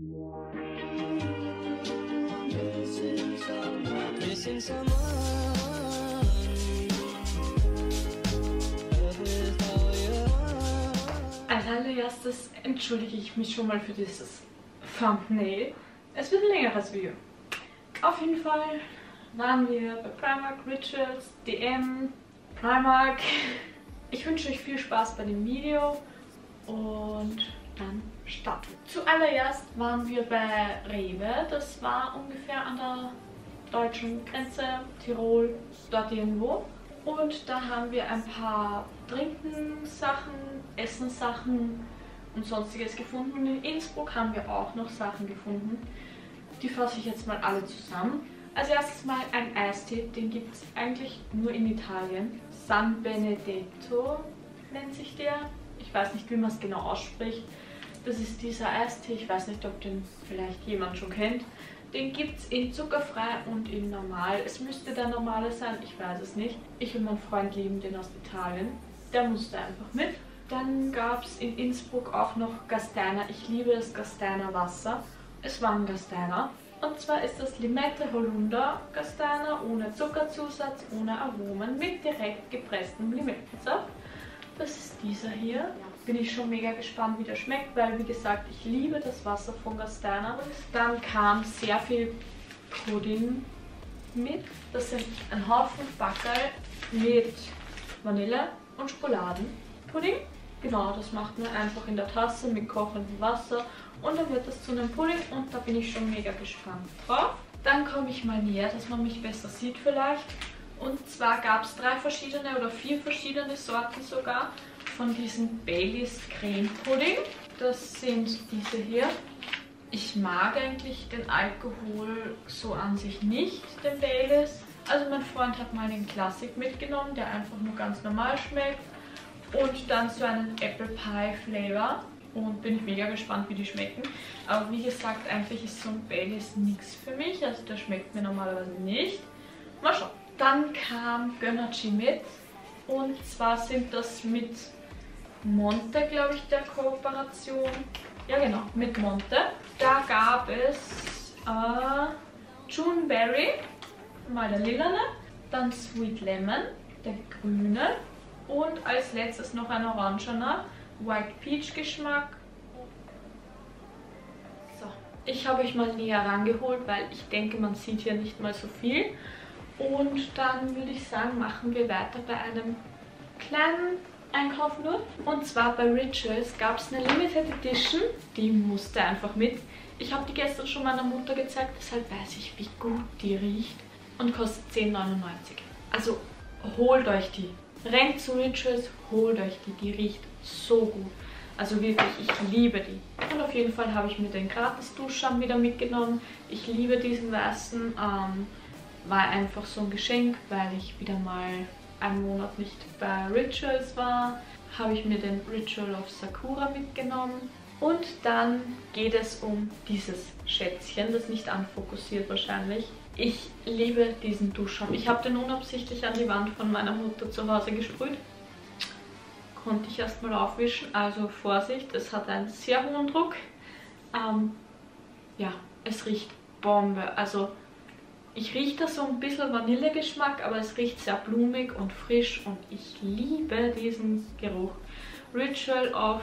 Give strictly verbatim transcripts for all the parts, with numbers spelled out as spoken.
Als allererstes entschuldige ich mich schon mal für dieses Thumbnail. Es wird ein längeres Video. Auf jeden Fall waren wir bei Primark, Rituals, D M, Primark. Ich wünsche euch viel Spaß bei dem Video und dann starten. Zuallererst waren wir bei Rewe. Das war ungefähr an der deutschen Grenze, Tirol, dort irgendwo. Und da haben wir ein paar Trinkensachen, Essenssachen und sonstiges gefunden. Und in Innsbruck haben wir auch noch Sachen gefunden. Die fasse ich jetzt mal alle zusammen. Als erstes mal ein Eistee, den gibt es eigentlich nur in Italien. San Benedetto nennt sich der. Ich weiß nicht, wie man es genau ausspricht. Das ist dieser Eistee, ich weiß nicht, ob den vielleicht jemand schon kennt. Den gibt es in zuckerfrei und in normal. Es müsste der normale sein, ich weiß es nicht. Ich und mein Freund lieben den aus Italien. Der musste einfach mit. Dann gab es in Innsbruck auch noch Gasterna. Ich liebe das Gasterna Wasser. Es war ein Gasterna. Und zwar ist das Limette Holunder Gasterna ohne Zuckerzusatz, ohne Aromen, mit direkt gepresstem Limettensaft. Das ist dieser hier. Bin ich schon mega gespannt, wie der schmeckt, weil wie gesagt, ich liebe das Wasser von Gasterna. Dann kam sehr viel Pudding mit. Das sind ein Haufen Backerl mit Vanille und Schokoladenpudding. Genau, das macht man einfach in der Tasse mit kochendem Wasser und dann wird das zu einem Pudding und da bin ich schon mega gespannt drauf. Dann komme ich mal näher, dass man mich besser sieht vielleicht. Und zwar gab es drei verschiedene oder vier verschiedene Sorten sogar von diesem Baileys Creme Pudding. Das sind diese hier. Ich mag eigentlich den Alkohol so an sich nicht, den Baileys. Also mein Freund hat mal den Classic mitgenommen, der einfach nur ganz normal schmeckt. Und dann so einen Apple Pie Flavor. Und bin ich mega gespannt, wie die schmecken. Aber wie gesagt, eigentlich ist so ein Baileys nichts für mich. Also der schmeckt mir normalerweise nicht. Mal schauen. Dann kam Gönnerci mit. Und zwar sind das mit Monte, glaube ich, der Kooperation. Ja genau, mit Monte. Da gab es äh, June Berry, mal der lilane. Dann Sweet Lemon, der grüne. Und als letztes noch ein orangener, White Peach Geschmack. So, ich habe euch mal näher rangeholt, weil ich denke, man sieht hier nicht mal so viel. Und dann würde ich sagen, machen wir weiter bei einem kleinen Einkauf nur. Und zwar bei Rituals gab es eine Limited Edition, die musste einfach mit. Ich habe die gestern schon meiner Mutter gezeigt, deshalb weiß ich, wie gut die riecht. Und kostet zehn neunundneunzig. Also holt euch die. Rennt zu Rituals, holt euch die. Die riecht so gut. Also wirklich, ich liebe die. Und auf jeden Fall habe ich mir den Gratis-Duschschaum wieder mitgenommen. Ich liebe diesen weißen. Ähm, war einfach so ein Geschenk, weil ich wieder mal einen Monat nicht bei Rituals war. Habe ich mir den Ritual of Sakura mitgenommen. Und dann geht es um dieses Schätzchen, das nicht anfokussiert wahrscheinlich. Ich liebe diesen Duschschaum. Ich habe den unabsichtlich an die Wand von meiner Mutter zu Hause gesprüht. Konnte ich erstmal aufwischen, also Vorsicht, es hat einen sehr hohen Druck. Ähm, ja, es riecht Bombe. Also ich rieche da so ein bisschen Vanillegeschmack, aber es riecht sehr blumig und frisch und ich liebe diesen Geruch. Ritual of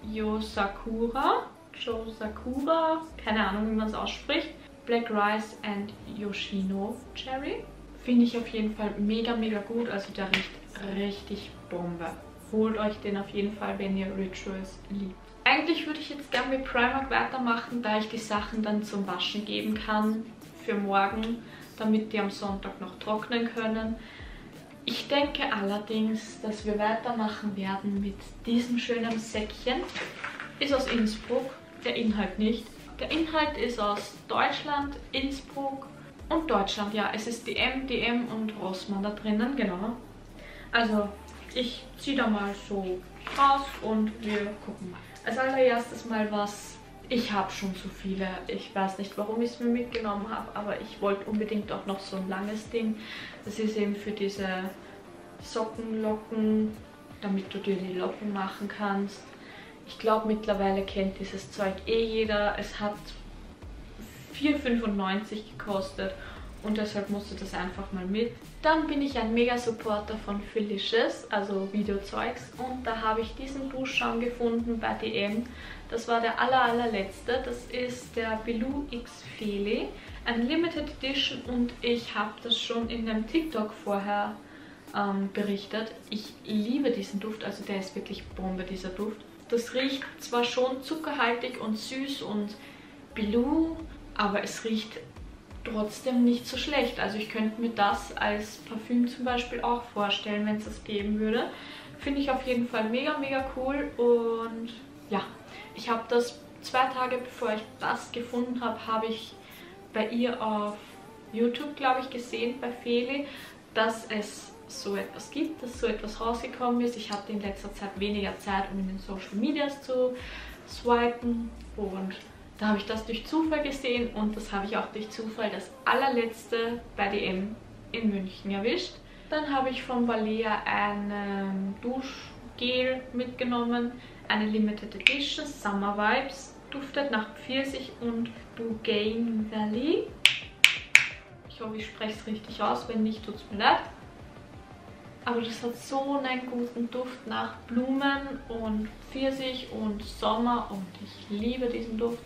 Yosakura, Yosakura, keine Ahnung, wie man es ausspricht. Black Rice and Yoshino Cherry. Finde ich auf jeden Fall mega, mega gut. Also der riecht richtig Bombe. Holt euch den auf jeden Fall, wenn ihr Rituals liebt. Eigentlich würde ich jetzt gerne mit Primark weitermachen, da ich die Sachen dann zum Waschen geben kann für morgen, damit die am Sonntag noch trocknen können. Ich denke allerdings, dass wir weitermachen werden mit diesem schönen Säckchen. Ist aus Innsbruck, der Inhalt nicht. Der Inhalt ist aus Deutschland, Innsbruck und Deutschland. Ja, es ist D M, D M und Rossmann da drinnen, genau. Also ich ziehe da mal so raus und wir gucken mal. Als allererstes mal was. Ich habe schon so viele. Ich weiß nicht, warum ich es mir mitgenommen habe, aber ich wollte unbedingt auch noch so ein langes Ding. Das ist eben für diese Sockenlocken, damit du dir die Locken machen kannst. Ich glaube, mittlerweile kennt dieses Zeug eh jeder. Es hat vier fünfundneunzig gekostet und deshalb musste das einfach mal mit. Dann bin ich ein Mega-Supporter von Felicious, also Videozeugs, und da habe ich diesen Duschschaum gefunden bei D M. Das war der aller, allerletzte. Das ist der Belu X Feli, ein Limited Edition, und ich habe das schon in einem TikTok vorher ähm, berichtet. Ich liebe diesen Duft, also der ist wirklich Bombe, dieser Duft. Das riecht zwar schon zuckerhaltig und süß und Belu, aber es riecht trotzdem nicht so schlecht. Also ich könnte mir das als Parfüm zum Beispiel auch vorstellen, wenn es das geben würde. Finde ich auf jeden Fall mega, mega cool. Und ja, ich habe das zwei Tage bevor ich das gefunden habe, habe ich bei ihr auf YouTube, glaube ich, gesehen, bei Feli, dass es so etwas gibt, dass so etwas rausgekommen ist. Ich hatte in letzter Zeit weniger Zeit, um in den Social Medias zu swipen, und da habe ich das durch Zufall gesehen und das habe ich auch durch Zufall das allerletzte bei D M in München erwischt. Dann habe ich von Balea ein Duschgel mitgenommen, eine Limited Edition, Summer Vibes, duftet nach Pfirsich und Bougain Valley. Ich hoffe, ich spreche es richtig aus, wenn nicht, tut es mir leid. Aber das hat so einen guten Duft nach Blumen und Pfirsich und Sommer und ich liebe diesen Duft.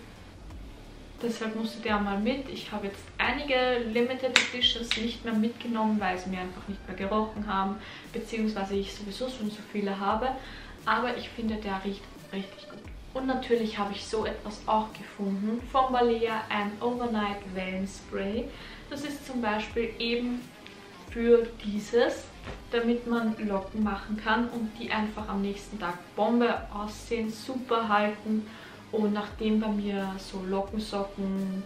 Deshalb musste der mal mit. Ich habe jetzt einige Limited Editions nicht mehr mitgenommen, weil sie mir einfach nicht mehr gerochen haben, beziehungsweise ich sowieso schon so viele habe. Aber ich finde, der riecht richtig gut. Und natürlich habe ich so etwas auch gefunden von Balea, ein Overnight Wellenspray. Das ist zum Beispiel eben für dieses, damit man Locken machen kann und die einfach am nächsten Tag Bombe aussehen, super halten. Und nachdem bei mir so Lockensocken,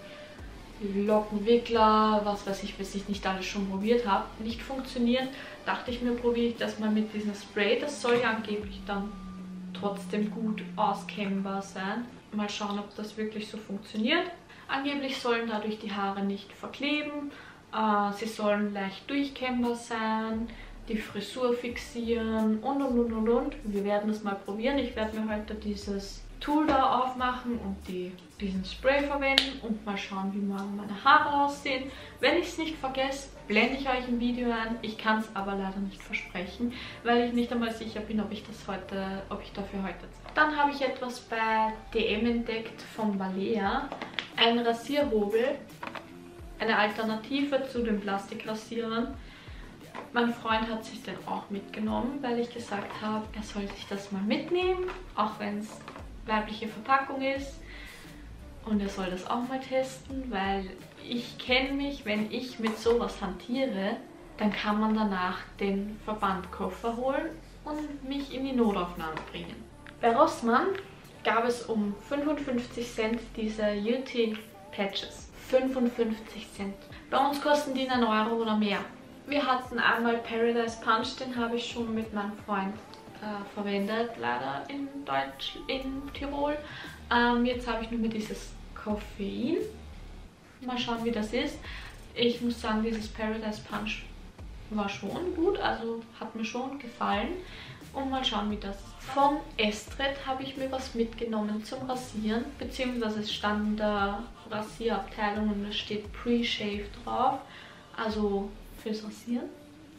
Lockenwickler, was weiß ich, was ich nicht alles schon probiert habe, nicht funktionieren, dachte ich mir, probiere ich das mal mit diesem Spray. Das soll ja angeblich dann trotzdem gut auskämmbar sein. Mal schauen, ob das wirklich so funktioniert. Angeblich sollen dadurch die Haare nicht verkleben, äh, sie sollen leicht durchkämmbar sein, die Frisur fixieren und und und und und. Wir werden es mal probieren. Ich werde mir heute dieses Tool da aufmachen und die, diesen Spray verwenden und mal schauen, wie morgen meine Haare aussehen. Wenn ich es nicht vergesse, blende ich euch ein Video ein. Ich kann es aber leider nicht versprechen, weil ich nicht einmal sicher bin, ob ich das heute, ob ich dafür heute zeige. Dann habe ich etwas bei D M entdeckt von Balea. Ein Rasierhobel, eine Alternative zu den Plastikrasierern. Mein Freund hat sich den auch mitgenommen, weil ich gesagt habe, er soll sich das mal mitnehmen, auch wenn es weibliche Verpackung ist. Und er soll das auch mal testen, weil ich kenne mich, wenn ich mit sowas hantiere, dann kann man danach den Verbandkoffer holen und mich in die Notaufnahme bringen. Bei Rossmann gab es um fünfundfünfzig Cent diese U T-Patches. fünfundfünfzig Cent. Bei uns kosten die einen Euro oder mehr. Wir hatten einmal Paradise Punch, den habe ich schon mit meinem Freund äh, verwendet, leider in Deutsch, in Tirol. Ähm, jetzt habe ich nur mit dieses Koffein. Mal schauen, wie das ist. Ich muss sagen, dieses Paradise Punch war schon gut, also hat mir schon gefallen. Und mal schauen, wie das ist. Von Estret habe ich mir was mitgenommen zum Rasieren, beziehungsweise es stand in der Rasierabteilung und es steht Pre-Shave drauf, also fürs Rasieren.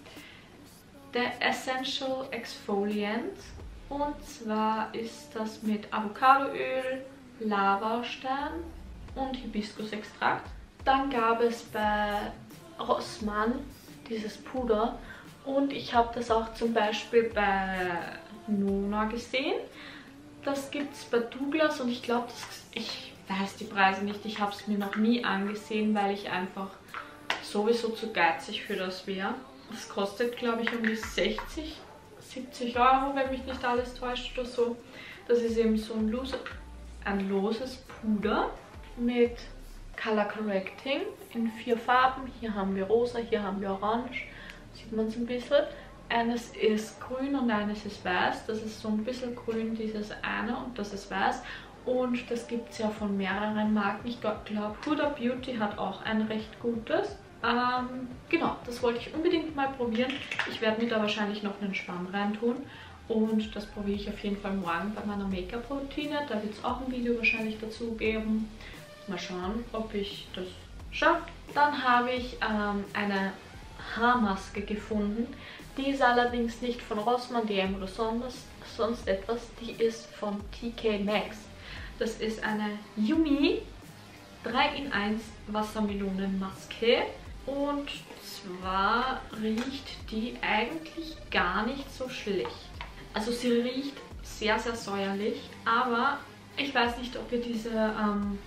Der Essential Exfoliant, und zwar ist das mit Avocadoöl, Lavastein und Hibiskusextrakt. Dann gab es bei Rossmann dieses Puder und ich habe das auch zum Beispiel bei Nona gesehen. Das gibt es bei Douglas und ich glaube, ich weiß die Preise nicht, ich habe es mir noch nie angesehen, weil ich einfach sowieso zu geizig für das wäre. Das kostet, glaube ich, um die sechzig, siebzig Euro, wenn mich nicht alles täuscht oder so. Das ist eben so ein, lose, ein loses Puder mit Color Correcting in vier Farben. Hier haben wir rosa, hier haben wir orange. Sieht man es ein bisschen. Eines ist grün und eines ist weiß. Das ist so ein bisschen grün, dieses eine, und das ist weiß. Und das gibt es ja von mehreren Marken. Ich glaube, Huda Beauty hat auch ein recht gutes. Ähm, genau, das wollte ich unbedingt mal probieren. Ich werde mir da wahrscheinlich noch einen Schwamm reintun. Und das probiere ich auf jeden Fall morgen bei meiner Make-up-Routine. Da wird es auch ein Video wahrscheinlich dazu geben. Mal schauen, ob ich das schaffe. Dann habe ich ähm, eine Haarmaske gefunden. Die ist allerdings nicht von Rossmann, D M oder sonst, sonst etwas. Die ist von T K Maxx. Das ist eine Yumi drei in eins Wassermelonenmaske. Und zwar riecht die eigentlich gar nicht so schlecht. Also sie riecht sehr, sehr säuerlich, aber ich weiß nicht, ob ihr diese ähm,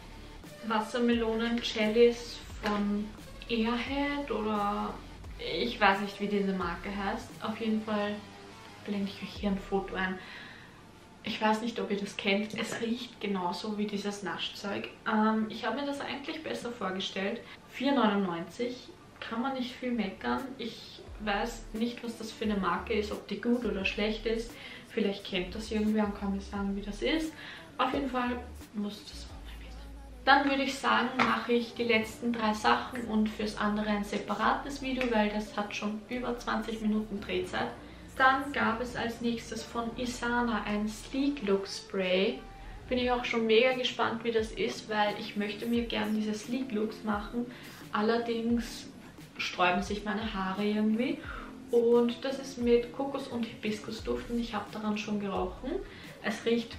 Wassermelonen-Jellies von Airhead oder ich weiß nicht, wie diese Marke heißt. Auf jeden Fall blende ich euch hier ein Foto ein. Ich weiß nicht, ob ihr das kennt. Es riecht genauso wie dieses Naschzeug. Ähm, ich habe mir das eigentlich besser vorgestellt. vier neunundneunzig, kann man nicht viel meckern. Ich weiß nicht, was das für eine Marke ist, ob die gut oder schlecht ist. Vielleicht kennt das irgendwer und kann mir sagen, wie das ist. Auf jeden Fall muss das auch mal mit. Dann würde ich sagen, mache ich die letzten drei Sachen und fürs andere ein separates Video, weil das hat schon über zwanzig Minuten Drehzeit. Dann gab es als nächstes von Isana ein Sleek Look Spray. Bin ich auch schon mega gespannt, wie das ist, weil ich möchte mir gerne diese Sleek Looks machen. Allerdings sträuben sich meine Haare irgendwie. Und das ist mit Kokos- und Hibiskusduft und ich habe daran schon gerochen. Es riecht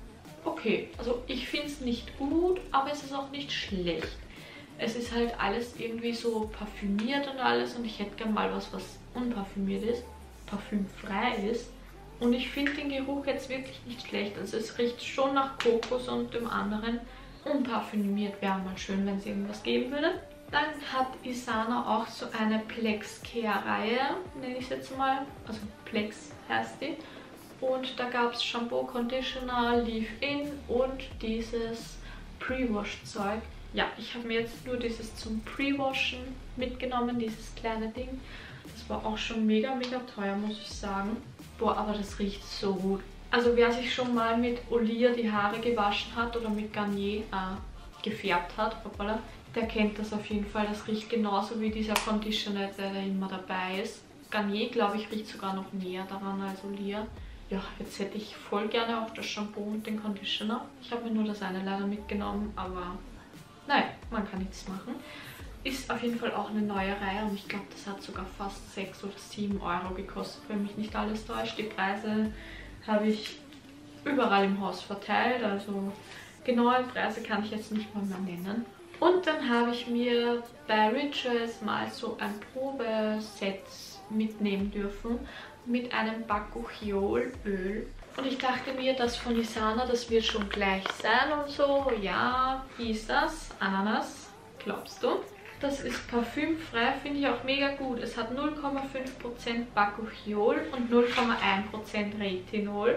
okay. Also ich finde es nicht gut, aber es ist auch nicht schlecht. Es ist halt alles irgendwie so parfümiert und alles und ich hätte gerne mal was, was unparfümiert ist, parfümfrei ist. Und ich finde den Geruch jetzt wirklich nicht schlecht. Also es riecht schon nach Kokos und dem anderen. Unparfümiert wäre mal schön, wenn es irgendwas geben würde. Dann hat Isana auch so eine Plex Care Reihe, nenne ich es jetzt mal. Also Plex heißt die. Und da gab es Shampoo, Conditioner, Leave-In und dieses Pre-Wash-Zeug. Ja, ich habe mir jetzt nur dieses zum Pre-Washen mitgenommen, dieses kleine Ding. Das war auch schon mega, mega teuer, muss ich sagen. Boah, aber das riecht so gut. Also wer sich schon mal mit Olia die Haare gewaschen hat oder mit Garnier äh, gefärbt hat, hoppala, der kennt das auf jeden Fall. Das riecht genauso wie dieser Conditioner, der da immer dabei ist. Garnier, glaube ich, riecht sogar noch näher daran als Olia. Ja, jetzt hätte ich voll gerne auch das Shampoo und den Conditioner. Ich habe mir nur das eine leider mitgenommen, aber nein, man kann nichts machen. Ist auf jeden Fall auch eine neue Reihe und ich glaube, das hat sogar fast sechs oder sieben Euro gekostet, wenn mich nicht alles täuscht. Die Preise habe ich überall im Haus verteilt, also genaue Preise kann ich jetzt nicht mal mehr nennen. Und dann habe ich mir bei Rituals mal so ein Probeset mitnehmen dürfen mit einem Bakuchiolöl. Und ich dachte mir, das von Isana, das wird schon gleich sein und so. Ja, wie ist das? Ananas, glaubst du? Das ist parfümfrei, finde ich auch mega gut. Es hat null Komma fünf Prozent Bakuchiol und null Komma eins Prozent Retinol.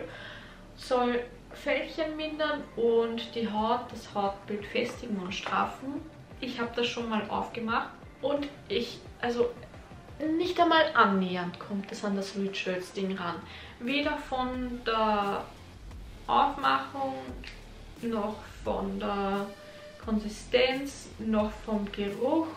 Soll Fältchen mindern und die Haut, das Hautbild festigen und straffen. Ich habe das schon mal aufgemacht und ich, also nicht einmal annähernd kommt es an das Rituals Ding ran. Weder von der Aufmachung, noch von der Konsistenz, noch vom Geruch.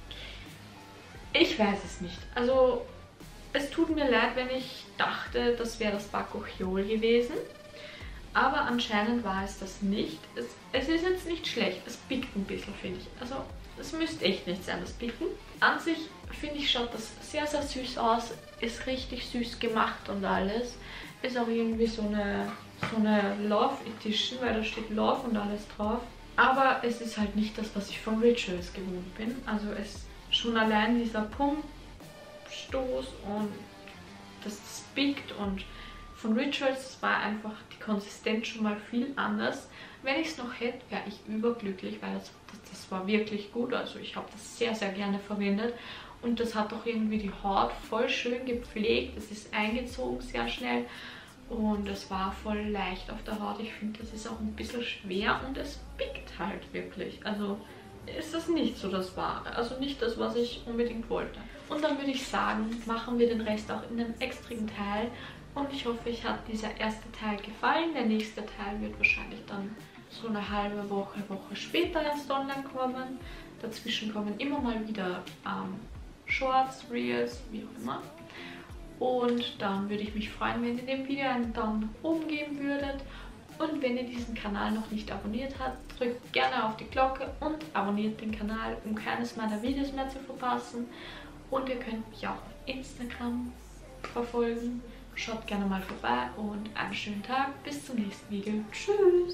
Ich weiß es nicht. Also es tut mir leid, wenn ich dachte, das wäre das Bakuchiol gewesen. Aber anscheinend war es das nicht. Es, es ist jetzt nicht schlecht. Es pickt ein bisschen, finde ich. Also es müsste echt nicht sein, das Picken. An sich, finde ich, schaut das sehr, sehr süß aus. Ist richtig süß gemacht und alles. Ist auch irgendwie so eine, so eine Love Edition, weil da steht Love und alles drauf. Aber es ist halt nicht das, was ich von Rituals gewohnt bin. Also es schon allein dieser Pumpstoß und das pickt und von Rituals war einfach die Konsistenz schon mal viel anders. Wenn ich es noch hätte, wäre ich überglücklich, weil das, das, das war wirklich gut. Also ich habe das sehr, sehr gerne verwendet. Und das hat auch irgendwie die Haut voll schön gepflegt. Es ist eingezogen sehr schnell. Und es war voll leicht auf der Haut. Ich finde, das ist auch ein bisschen schwer und es pickt halt wirklich. Also ist das nicht so das Wahre. Also nicht das, was ich unbedingt wollte. Und dann würde ich sagen, machen wir den Rest auch in einem extrigen Teil. Und ich hoffe, euch hat dieser erste Teil gefallen. Der nächste Teil wird wahrscheinlich dann so eine halbe Woche, Woche später erst online kommen. Dazwischen kommen immer mal wieder ähm, Shorts, Reels, wie auch immer. Und dann würde ich mich freuen, wenn ihr dem Video einen Daumen nach oben geben würdet. Und wenn ihr diesen Kanal noch nicht abonniert habt, drückt gerne auf die Glocke und abonniert den Kanal, um keines meiner Videos mehr zu verpassen. Und ihr könnt mich auch auf Instagram verfolgen. Schaut gerne mal vorbei und einen schönen Tag. Bis zum nächsten Video. Tschüss!